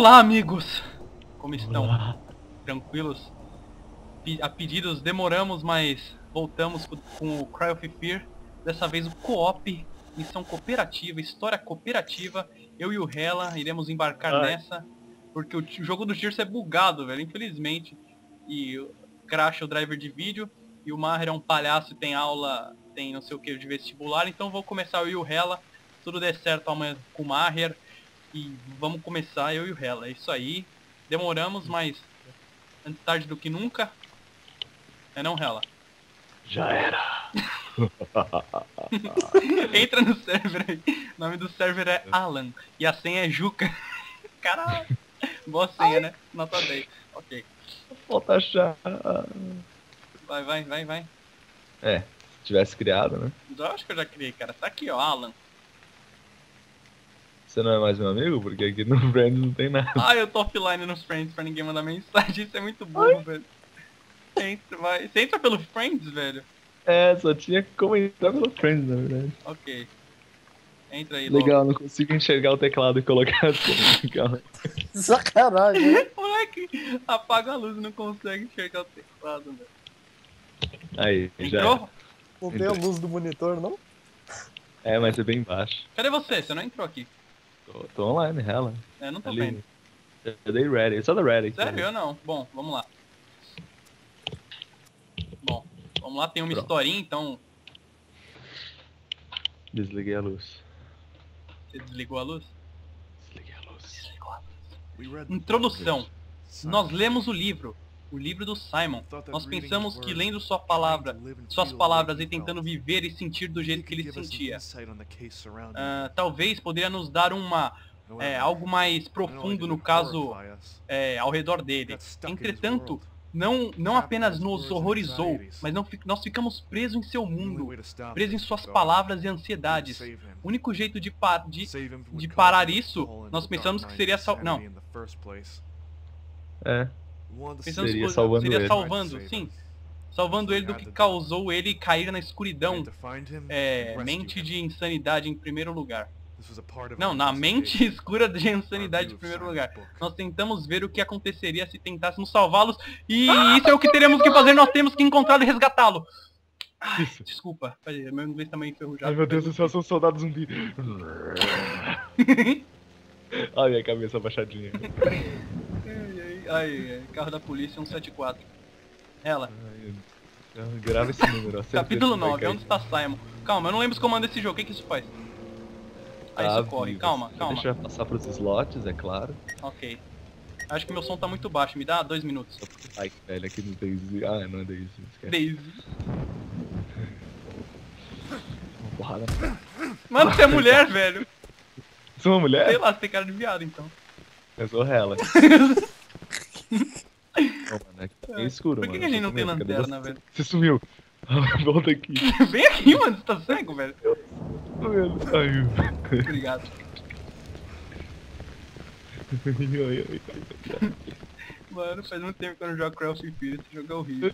Olá, amigos! Como estão? Olá. Tranquilos? A pedidos demoramos, mas voltamos com o Cry of Fear. Dessa vez o co-op, missão cooperativa, história cooperativa. Eu e o Hela iremos embarcar nessa, porque o jogo do Gears é bugado, velho, infelizmente. E cracha o driver de vídeo, e o Maher é um palhaço e tem aula, tem não sei o que de vestibular, então vou começar eu e o Hela. Se tudo der certo amanhã com o Maher. E vamos começar eu e o Hela, é isso aí. Demoramos, mas antes tarde do que nunca. É não, Hela? Já era. Entra no server aí. O nome do server é Alan. E a senha é Juca. Caralho. Boa senha, né? Nota 10. Ok. Falta achar. Vai. É, se tivesse criado, né? Eu acho que eu já criei, cara. Tá aqui, ó, Alan. Você não é mais meu amigo? Porque aqui no Friends não tem nada. Ah, eu tô offline nos Friends pra ninguém mandar mensagem. Isso é muito burro, velho. Entra, vai. Você entra pelo Friends, velho? É, só tinha como entrar pelo Friends, na verdade. Ok. Entra aí, Legal, logo. não consigo enxergar o teclado e colocar assim. Calma. Sacanagem, né? Moleque, apaga a luz e não consegue enxergar o teclado, velho. Aí, já. Entrou? Não tem a luz do monitor, não? É, mas é bem baixo. Cadê você? Você não entrou aqui. Tô online, ela. É, não tô Ali. vendo. Eu dei ready, só da ready. aqui. Sério? Eu não. Bom, vamos lá. Bom, vamos lá. Tem uma Pronto. historinha, então... Desliguei a luz. Você desligou a luz? Desliguei a luz. Introdução. Nós lemos o livro do Simon. Nós pensamos que lendo suas palavras e tentando viver e sentir do jeito que ele sentia, talvez poderia nos dar algo mais profundo no caso ao redor dele. Entretanto, não apenas nos horrorizou, mas nós ficamos presos em seu mundo, presos em suas palavras e ansiedades. O único jeito de parar isso, nós pensamos que seria não. É. Pensamos Seria que salvando seria ele. salvando ele do que causou ele cair na escuridão. Mente de insanidade em primeiro lugar. Não, na mente escura de insanidade em primeiro lugar. Nós tentamos ver o que aconteceria se tentássemos salvá-los. E isso é o que teremos que fazer. Nós temos que encontrá-lo e resgatá-lo. Ai, Isso. desculpa, meu inglês tá meio enferrujado. Ai meu Deus do céu, são soldados zumbi. Olha a minha cabeça abaixadinha. Ai, carro da polícia 174. Ela. Grava esse número, ó. Capítulo 9, onde está Simon? Calma, eu não lembro os comandos desse jogo, o que isso faz? Aí socorre, calma. Deixa eu passar pros slots, é claro. Ok. Acho que meu som tá muito baixo, me dá 2 minutos. Ai, velho, aqui no Daisy. Ah, não é Daisy, esquece. Daisy. Uma porrada. Mano, você é mulher, velho. Você é uma mulher? Sei lá, você tem cara de viado, então. Eu sou ela. Não, mano, aqui tá bem escuro, Por que mano. que a gente Eu tô não tem com medo. Cadê lanterna, você? velho? Você sumiu. Volta aqui. Vem aqui, mano, você tá cego, velho. Tô vendo. Ai, Obrigado. ai. Mano, faz muito tempo que eu não jogo Cry of Fear, esse jogo é horrível.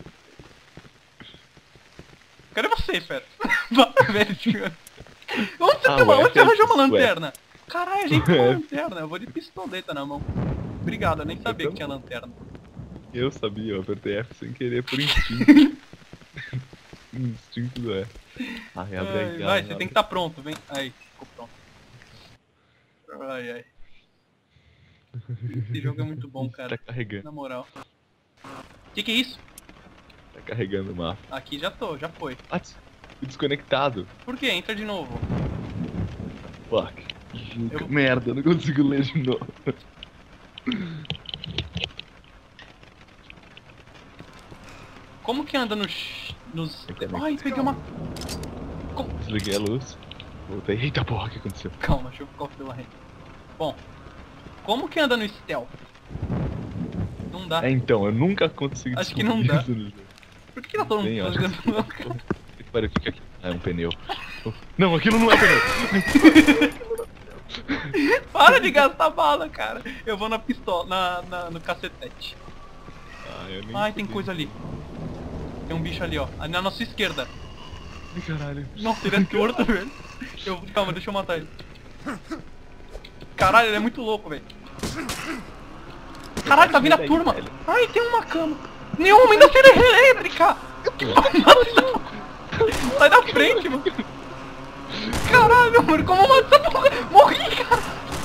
Cadê você, fera? Velho, onde você, onde você arranjou uma lanterna? Caralho, a gente tem uma lanterna, eu vou de pistoleta na mão. Obrigado, eu nem sabia que tinha lanterna. Eu sabia, eu apertei F sem querer por instinto. Instinto do F. Ai, abre aí, Vai, você tem que estar pronto, vem. Aí, ficou pronto. Ai. Esse jogo é muito bom, cara. Tá carregando. Na moral. Que é isso? Tá carregando o mapa. Aqui já foi. Ah, fui desconectado. Por que? Entra de novo. Fuck. Merda, eu não consigo ler de novo. Como que anda nos... Ai, peguei uma... Desliguei a luz. Voltei. Eita porra, o que aconteceu? Calma, deixa eu ficar offline. Bom, como que anda no stealth? Não dá. É, então, eu nunca consegui Acho que não dá. isso no jogo. Por que tá todo Bem, mundo acho que fazendo sim. Pera, o que é aquilo? Ah, é um pneu. Não, aquilo não é pneu. Para de gastar bala, cara. Eu vou na pistola, no cacetete. Ah, eu nem Ai, tem fudei. coisa ali. Tem um bicho ali, ó. Na nossa esquerda. Ai, caralho. Nossa, ele é torto, velho. Calma, deixa eu matar ele. Caralho, ele é muito louco, velho. Caralho, tá vindo a Daí, turma. velho. Ai, tem uma cama. Nenhuma, ainda será elétrica. Sai da frente, mano. Caralho, mano, como eu mato essa porra? Morri, cara.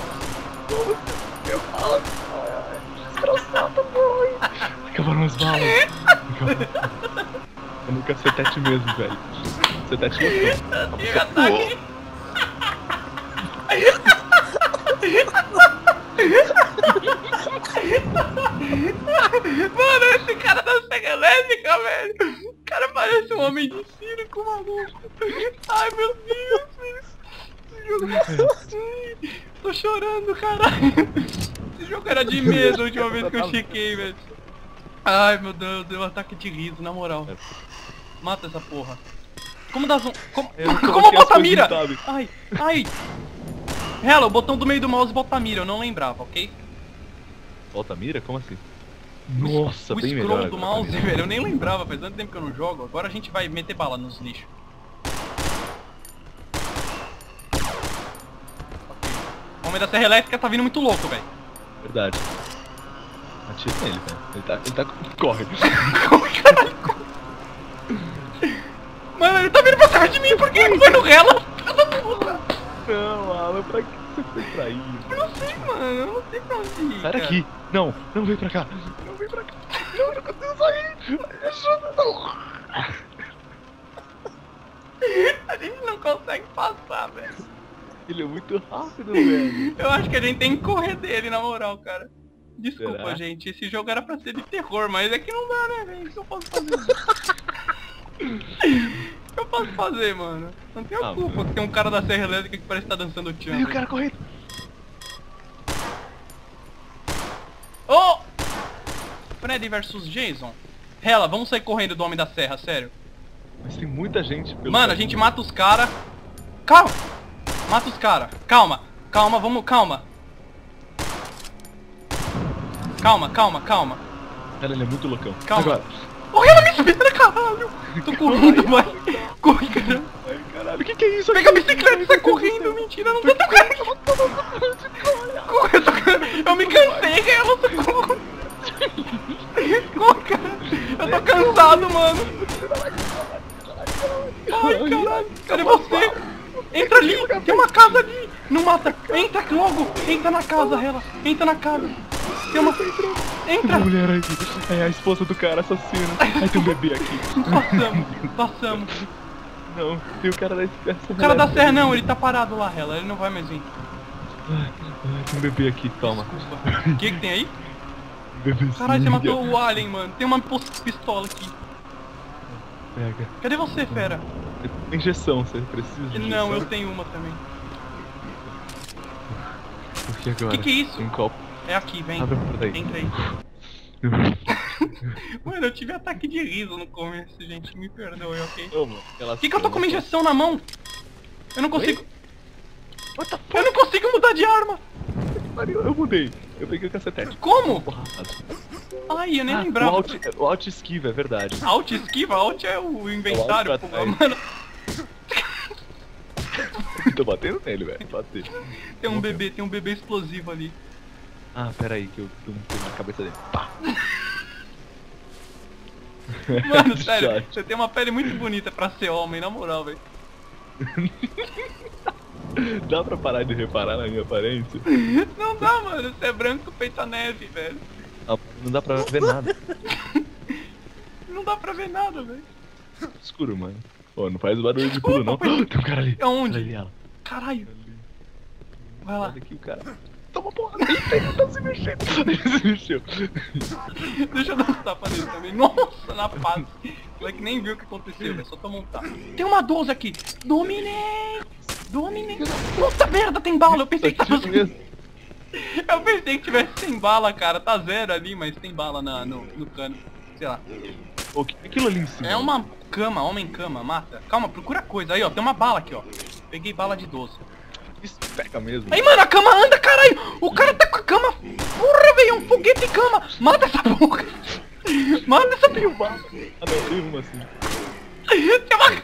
Acabaram as balas. Eu nunca cacetete mesmo, velho. Cacetete não. Tive ataque. Mano, esse cara da Sega Elétrica, velho. O cara parece um homem de circo, maluco. Ai, meu Deus, velho. Esse jogo é assim. Tô chorando, caralho. Esse jogo era de medo a última vez que eu chequei, velho. Ai, meu Deus, deu um ataque de riso, na moral. Mata essa porra. Como dá zoom? Como bota a mira? Ai, ai. Hello, o botão do meio do mouse bota a mira, eu não lembrava, ok? Volta a mira? Como assim? Nossa, O bem scroll melhor. do mouse, velho, eu nem lembrava, faz tanto tempo que eu não jogo. Agora a gente vai meter bala nos lixos. O homem da serra elétrica tá vindo muito louco, velho. Verdade. Atira nele, velho. Ele tá... Corre. Corre, caralho, corre. Mano, ele tá vindo pra trás de mim, por que ele foi no relo? Filha da puta. Não, Alan, pra que você foi pra isso? Eu não sei, mano, eu não sei pra onde ir, Sai cara. daqui! Não, não vem pra cá! Não vem pra cá! Não, não consigo sair! Ajuda, não! A gente não consegue passar, velho. Ele é muito rápido, velho! Eu acho que a gente tem que correr dele, na moral, cara. Desculpa, Será? gente, esse jogo era pra ser de terror, mas é que não dá, né, velho? O que eu posso fazer? O que eu posso fazer, mano? Não tenho culpa mano. que tem um cara da serra elétrica que parece que tá dançando o tchan. E o cara correndo! Oh! Freddy versus Jason. Hela, vamos sair correndo do Homem da Serra, sério. Mas tem muita gente pelo Mano, a caminho. gente mata os cara. Calma! Mata os cara. Calma, calma, vamos, calma. Calma, calma, calma. Cara, ele é muito loucão. Calma. Agora. Oh, ela me espera, caralho! Tô correndo, vai. Corre, caralho. Ai, caralho, o que é isso? Pega a bicicleta e sai correndo. Mentira, não tô correndo. Corre, eu tô correndo. Eu me cansei, cara, eu tô correndo. Corre, cara. Eu tô cansado, mano. Ai, caralho. Cadê você? Entra ali, tem uma casa ali. Não mata. Entra logo. Entra na casa, Hela. Entra na casa. Tem uma... Tem Entra. uma mulher aí. É a esposa do cara assassino. Aí tem um bebê aqui. Passamos. Não, tem o cara da serra. O cara da serra não, ele tá parado lá, Hela. Ele não vai mais vir. Tem um bebê aqui, calma. Desculpa. O que tem aí? Bebezinho. Caralho, você matou o alien, mano. Tem uma pistola aqui. Pega. Cadê você, fera? Injeção, você precisa de injeção? Não, eu tenho uma também. O que agora? Que é isso? Um copo. É aqui, vem. Abre a porta aí. Entra aí. Mano, eu tive ataque de riso no começo, gente. Me perdoe, ok? Toma, Por que eu tô com uma injeção na mão? Eu não consigo... Eu não consigo mudar de arma! Eu mudei. Eu peguei o cacetete. Como? Porrada. Ai, eu nem O lembrava. alt esquiva, é verdade. Alt esquiva? Alt é o inventário, O alt pô. pra trás. Mano, Tô batendo nele, velho. Bater. tem um bebê explosivo ali. Ah, pera aí, que eu tô na cabeça dele. Pá. Mano, sério, Shot. você tem uma pele muito bonita pra ser homem, na moral, velho. Dá pra parar de reparar na minha aparência? Não dá, mano. Você é branco feito a neve, velho. Ah, não dá pra ver nada. Não dá pra ver nada, velho. Escuro, mano. Pô, não faz barulho de pulo, não. Tem um cara ali. Aonde? Olha ali, ela. Caralho. Vai lá. Olha aqui o cara. Toma porra. Ele tá se mexendo. Ele se mexeu. Deixa eu dar um tapa nele também. Nossa, na face. O moleque nem viu o que aconteceu, velho. Só tomou um tapa. Tem uma 12 aqui. Dominei. Dominei. Puta merda, tem bala. Eu pensei que tava... Eu pensei que tivesse sem bala, cara. Tá zero ali, mas tem bala no cano. Sei lá. O que é aquilo ali em cima? É uma cama, homem-cama, mata. Calma, procura coisa. Aí, ó, tem uma bala aqui, ó. Peguei bala de 12. Isso pega mesmo. Aí, mano, a cama anda, caralho! O cara tá com a cama... Porra, velho, é um foguete de cama! Mata essa porra! Mata essa porra! Ah, não, tem uma assim. Tem uma...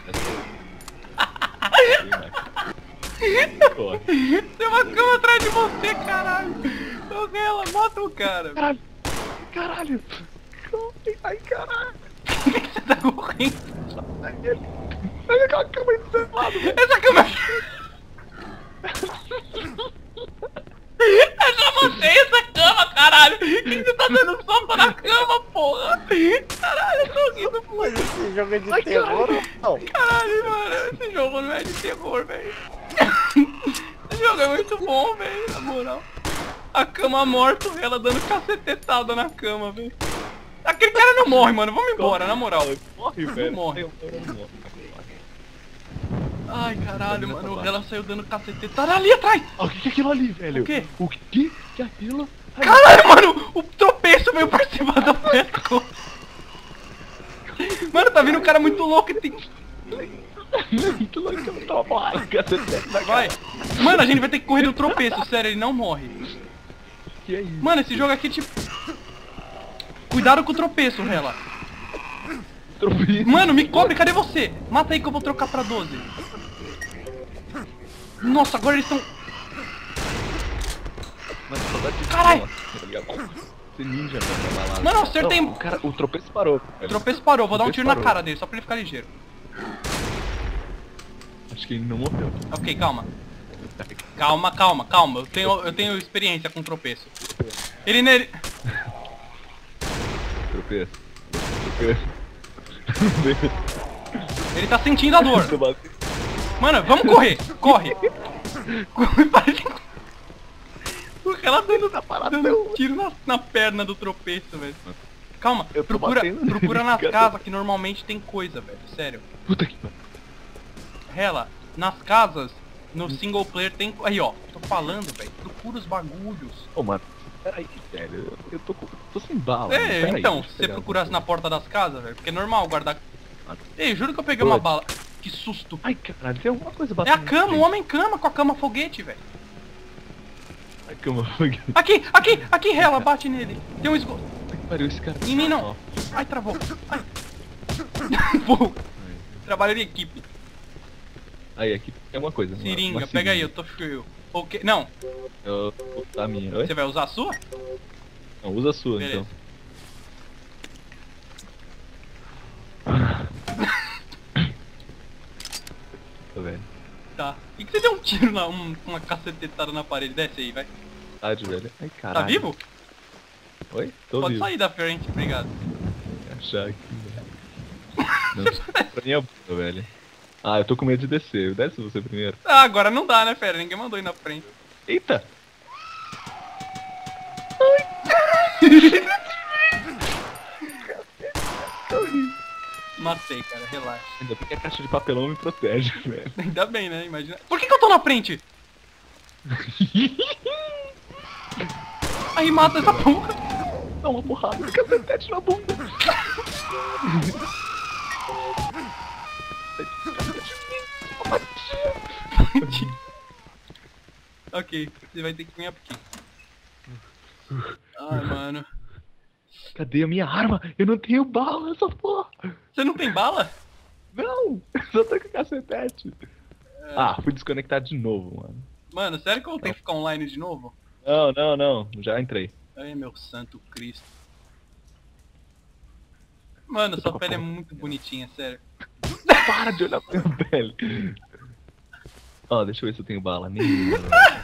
Pô, Tem uma cama atrás de você, caralho! Oh, Ô, Rela, mata o cara. Caralho! Caralho! Corre! Ai, caralho! Por que você tá correndo? Olha aquela cama aí do seu lado, velho! Essa cama... Eu já montei essa cama, caralho! Por que você tá dando sombra na cama, porra? Caralho, eu tô rindo, porra. Mas esse jogo é de terror ou não? Caralho, mano, esse jogo não é de terror, velho. Esse jogo é muito bom, velho, na moral. A cama morta, ela dando cacetetada na cama, velho. Aquele cara não morre, mano, vamos embora, na moral. Morre, velho! morre. Eu morro. Ai, caralho, mano, ela saiu dando cacetetada ali atrás. O que é aquilo ali, velho? O quê? O que é aquilo? Caralho, mano, o tropeço veio por cima do peco. Mano, tá vindo um cara muito louco e tem... Muito louco, eu tava morrendo, cacete. Vai. Mano, a gente vai ter que correr do tropeço, sério, ele não morre. Que é isso? Mano, esse jogo aqui, tipo... Cuidado com o tropeço, Rela. Tropeço. Mano, me cobre, cadê você? Mata aí que eu vou trocar pra 12. Nossa, agora eles estão... Mano, saudade de Caralho. Você ninja, mano, balada. Mano, eu acertei... Não, o tropeço parou. O velho. tropeço parou, vou dar um Tropeço tiro na parou. cara dele, só pra ele ficar ligeiro. Acho que ele não morreu. Ok, calma. Calma. Eu tenho experiência com tropeço. Ele nele... Tropeço. Ele tá sentindo a dor. Mano, vamos correr. Corre. Parece... Ela dando um tiro na perna do tropeço, velho. Calma, Eu tô procura batendo nas nele, casas que normalmente tem coisa, velho. Sério. Puta que pariu. Rela, nas casas, no single player tem... Aí, ó. Tô falando, velho. Procura os bagulhos. Ô, mano, peraí, velho. Eu tô sem bala. mano, É, peraí, então, deixa eu se você pegar procurasse na porta das casas, velho. Porque é normal guardar... Ah. Ei, juro que eu peguei uma bala. Que susto. Ai, caralho, tem alguma coisa É batendo. a cama, o homem cama com a cama foguete, velho. A cama foguete. Aqui, Rela, bate nele. Tem um esgoto. Puta que pariu, esse cara. Em mim não. Ai, travou. Ai. Pô, trabalho de equipe. Aí, aqui tem alguma coisa. Seringa, pega aí, eu tô frio. Ok, não. Eu vou usar a minha. Oi? Você vai usar a sua? Não, usa a sua, Beleza. então. Tô vendo. Tá. E que você deu um tiro uma cacetetada na parede? Desce aí, vai. Tarde, velho. Ai, caralho. Tá vivo? Oi? Tô Pode vivo. sair da frente, obrigado. Achar aqui, velho. Não, pra mim é boa, velho. Ah, eu tô com medo de descer. Desce você primeiro. Ah, agora não dá, né, fera? Ninguém mandou ir na frente. Eita! Matei, cara, relaxa. Ainda bem que a caixa de papelão me protege, velho. Ainda bem, né? Imagina. Por que eu tô na frente? Aí mata essa porra. Dá uma porrada de cacetete na bunda. Ok, você vai ter que vir aqui. Ai, mano. Cadê a minha arma? Eu não tenho bala, essa porra. Você não tem bala? Não, só tô com cacetete. Ah, fui desconectar de novo, mano. Mano, sério que eu tenho que ficar online de novo? Não, já entrei. Ai, meu santo Cristo. Mano, sua pele é muito bonitinha, sério. Para de olhar pra minha pele. Ó, deixa eu ver se eu tenho bala. Nenhuma.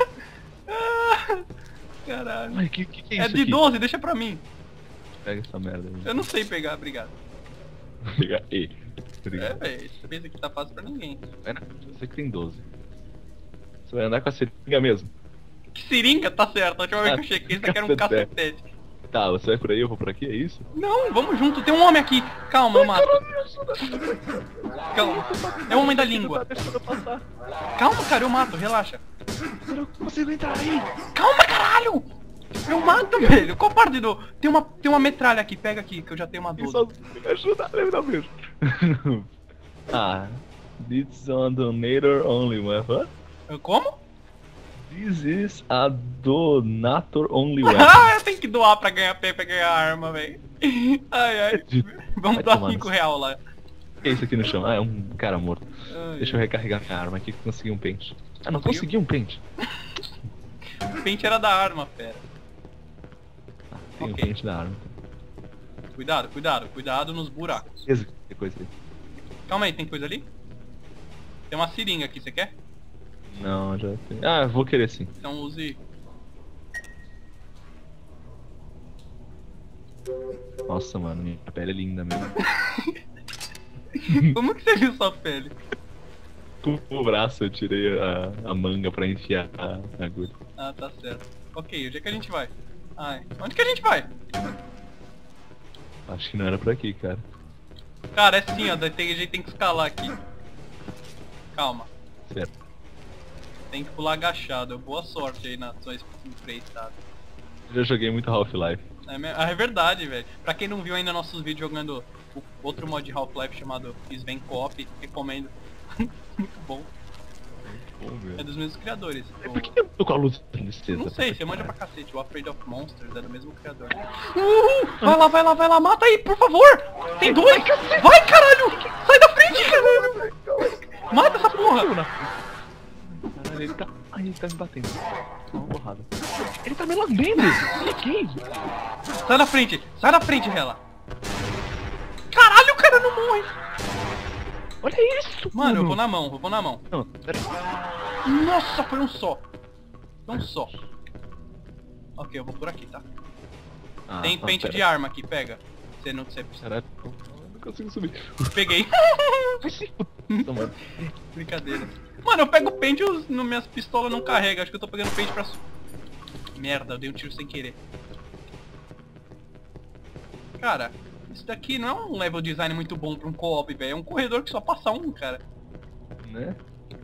Caralho. Ai, que é isso É de aqui? 12, deixa pra mim. Pega essa merda aí. Eu não sei pegar, obrigado. Pegar E. É, Obrigado. velho, esse pensa que tá fácil pra ninguém. Você que tem 12. Você vai andar com a seringa mesmo? Que seringa, tá certo. A última vez que eu chequei, isso aqui era um Cacetete. cacetete. Tá, você vai por aí, eu vou por aqui, é isso? Não, vamos junto, tem um homem aqui. Calma, eu mato. Calma. É o homem da língua. Deixa eu passar. Calma, cara, eu mato, relaxa. Eu não consigo entrar aí. Calma, caralho! Eu mato, velho. Qual parte do... Tem uma metralha aqui, pega aqui, que eu já tenho uma 12. Só me ajuda, me dá um beijo. Ah, this on donator only, what? Como? This is a donator only weapon. Ah, eu tenho que doar pra ganhar pé, pra ganhar arma, velho. Ai. Vamos Vai doar tomar 5 no- real lá. O que é isso aqui no chão? Ah, é um cara morto. Ai, Deixa eu recarregar minha arma aqui que consegui um pente. Ah, não Conseguiu? consegui um pente. O pente era da arma, fera. Tem o Ok. pente da arma. Cuidado, cuidado, cuidado nos buracos. Tem coisa aí. Calma aí, tem coisa ali? Tem uma seringa aqui, você quer? Não, já tem. Ah, vou querer sim. Então use... Nossa, mano, minha pele é linda mesmo. Como que você viu sua pele? Com o braço eu tirei a manga pra enfiar a agulha. Ah, tá certo. Ok, onde é que a gente vai? Ai, onde que a gente vai? Acho que não era por aqui, cara. Cara, é assim, ó, a gente tem que escalar aqui. Calma, Certo. tem que pular agachado. Boa sorte aí na sua empreitada. Eu já joguei muito Half-Life. É verdade, velho. Pra quem não viu ainda nossos vídeos jogando o outro mod de Half-Life chamado Sven Co-op, recomendo. Muito bom. Bom, É meu. dos mesmos criadores. Por que eu tô com a luz de tristeza? Não sei, você manja pra cacete. O Afraid of Monsters é do mesmo criador. Vai lá, mata aí, por favor! Tem dois! Vai, caralho! Sai da frente, caralho! Mata essa porra! Caralho, ele tá... Ai, ele tá me batendo. Dá uma porrada. Ele tá me lambendo! Que isso? Sai da frente, Hela! Caralho, o cara não morre! Olha isso! Mano, eu vou na mão. Não, pera aí. Nossa, foi um só. Foi um só. Ok, eu vou por aqui, tá? Ah, Tem não, pente pera. de arma aqui, pega. Você não... Você... Caralho, eu não consigo subir. Peguei. Vai se fuder, mano. Brincadeira. Mano, eu pego pente e minhas pistolas não carregam. Acho que eu tô pegando pente pra... Merda, eu dei um tiro sem querer. Cara, isso daqui não é um level design muito bom pra um co-op, velho. É um corredor que só passa um, cara. Né?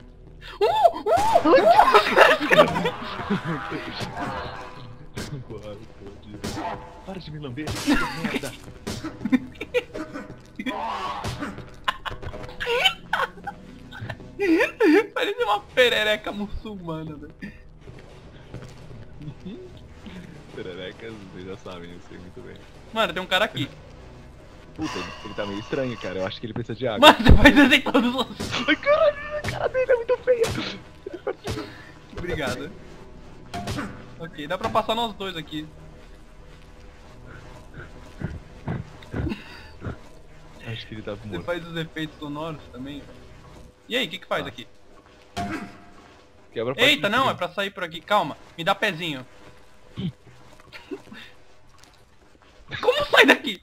Claro, pode. Para de me lamber, que merda. Parece uma perereca muçulmana, velho. Pererecas, vocês já sabem, eu sei muito bem. Mano, tem um cara aqui. Puta, ele tá meio estranho, cara. Eu acho que ele precisa de água. Mano, você vai desenhar todos os... Ai, caralho, a cara dele é muito feia. Obrigado. Ok, dá pra passar nós dois aqui. Acho que ele tá Você morto. faz os efeitos sonoros também. E aí, o que faz aqui? Quebra a parte Eita, de não, cima. é pra sair por aqui. Calma, me dá pezinho. Como sai daqui?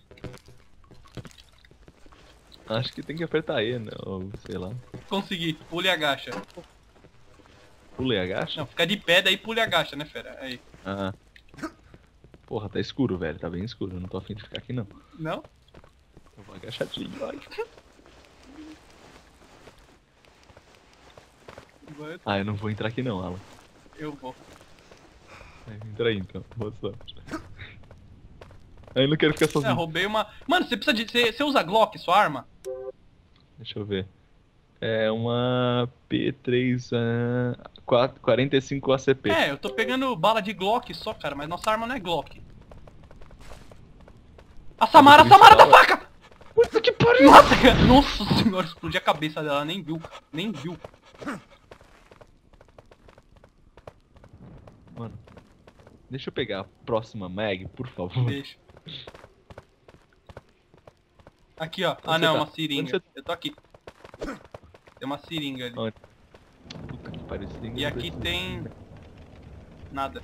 Acho que tem que apertar E, né? Ou sei lá. Consegui, pule e agacha. Pula e agacha? Não, fica de pé, daí pule e agacha, né, fera? Aí. Ah. Porra, tá escuro, velho. Tá bem escuro. Eu não tô afim de ficar aqui, não. Não? Eu vou agachadinho, vai. Ah, eu não vou entrar aqui não, Alan. Eu vou. Entra aí então, boa sorte. Eu não quero ficar É, sozinho. roubei uma... Mano, você precisa de... Você usa Glock, sua arma? Deixa eu ver. É uma P3 45 ACP. É, eu tô pegando bala de Glock só, cara, mas nossa arma não é Glock. A Samara da faca! Puta que pariu! Nossa, cara, nossa senhora, explodiu a cabeça dela, nem viu. Nem viu. Mano, deixa eu pegar a próxima mag, por favor. Deixa. Aqui, ó. Onde Ah, você não, tá? uma seringa. Onde você- Eu tô aqui. Tem uma seringa ali. Onde? Puta que pariu, esse ninguém E aqui precisa. tem... Nada.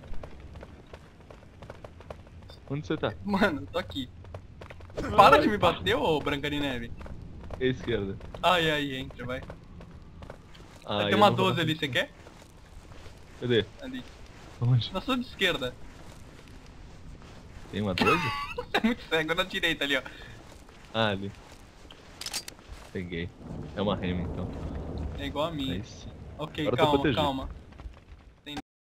Onde você tá? Mano, eu tô aqui. Para de me bater, ô Branca de Neve. À esquerda. Ai, ai, entra, vai. Ah, Tem eu uma não vou 12 dar- ali, você quer? Cadê? Ali. Onde? Na sua esquerda. Tem uma 12? É muito cego, na direita ali, ó. Ah, ali. Peguei. É uma Remy, então. É igual a minha. É isso. Ok, Agora eu tô calma, protegido. calma.